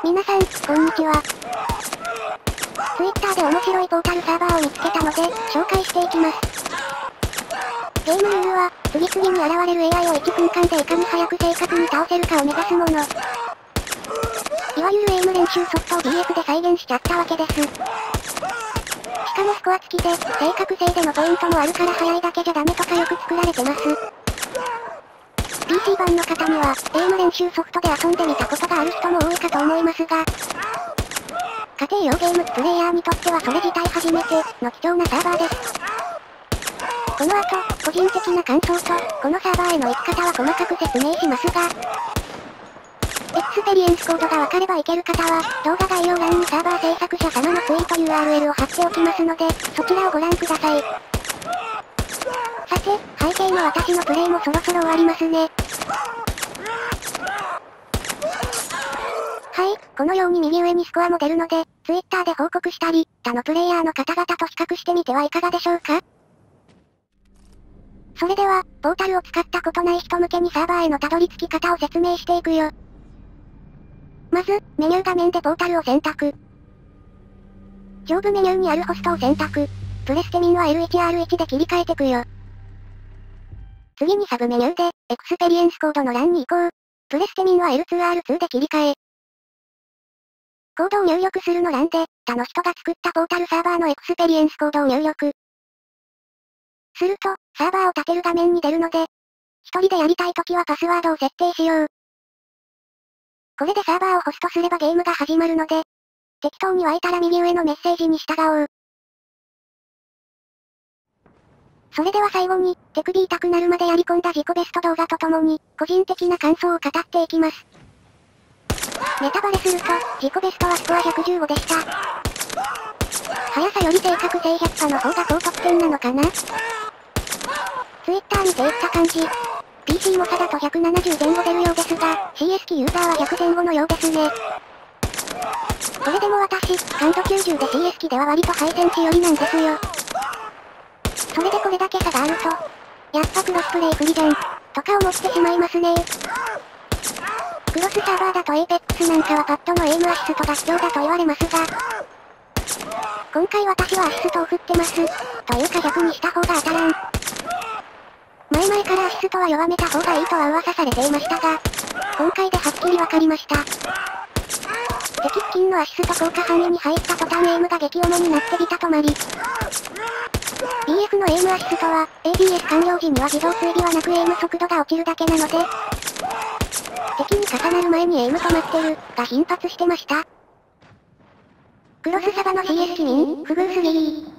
皆さん、こんにちは。Twitter で面白いポータルサーバーを見つけたので、紹介していきます。ゲームルールは、次々に現れる AI を1分間でいかに早く正確に倒せるかを目指すもの。いわゆるエイム練習ソフトを BF で再現しちゃったわけです。しかもスコア付きで、正確性でのポイントもあるから早いだけじゃダメとかよく作られてます。PC 版の方には、エイム練習ソフトで遊んでみたことがある人も多いかと思いますが、家庭用ゲームプレイヤーにとってはそれ自体初めての貴重なサーバーです。この後、個人的な感想と、このサーバーへの行き方は細かく説明しますが、エクスペリエンスコードがわかればいける方は、動画概要欄にサーバー制作者様のツイート URL を貼っておきますので、そちらをご覧ください。さて、背景の私のプレイもそろそろ終わりますね。はい、このように右上にスコアも出るので、Twitter で報告したり、他のプレイヤーの方々と比較してみてはいかがでしょうか？それでは、ポータルを使ったことない人向けにサーバーへのたどり着き方を説明していくよ。まず、メニュー画面でポータルを選択。上部メニューにあるホストを選択。プレステミンは L1R1 で切り替えてくよ。次にサブメニューで、エクスペリエンスコードの欄に移行。プレステミンは L2R2 で切り替え。コードを入力するの欄で、他の人が作ったポータルサーバーのエクスペリエンスコードを入力。すると、サーバーを立てる画面に出るので、一人でやりたいときはパスワードを設定しよう。これでサーバーをホストすればゲームが始まるので、適当に湧いたら右上のメッセージに従おう。それでは最後に、手首痛くなるまでやり込んだ自己ベスト動画とともに、個人的な感想を語っていきます。ネタバレすると、自己ベストはスコア115でした。速さより正確性100%の方が高得点なのかな？ Twitter 見ていった感じ。PC も差だと170前後出るようですが、CS 機ユーザーは100前後のようですね。それでも私、感度90で CS 機では割とハイセンチ寄りなんですよ。それでこれだけ差があると、やっぱクロスプレイ不利じゃん、とか思ってしまいますね。クロスサーバーだと Apex なんかはパッドのエイムアシストが必要だと言われますが、今回私はアシストを振ってます。というか逆にした方が当たらん。前々からアシストは弱めた方がいいとは噂されていましたが、今回ではっきりわかりました。敵付近のアシスト効果範囲に入った途端エイムが激重になってビタ止まり。BF のエイムアシストは、ADS 完了時には自動追尾はなくエイム速度が落ちるだけなので、敵に重なる前にエイム止まってる、が頻発してました。クロスサバの CS 機民、不遇すぎー。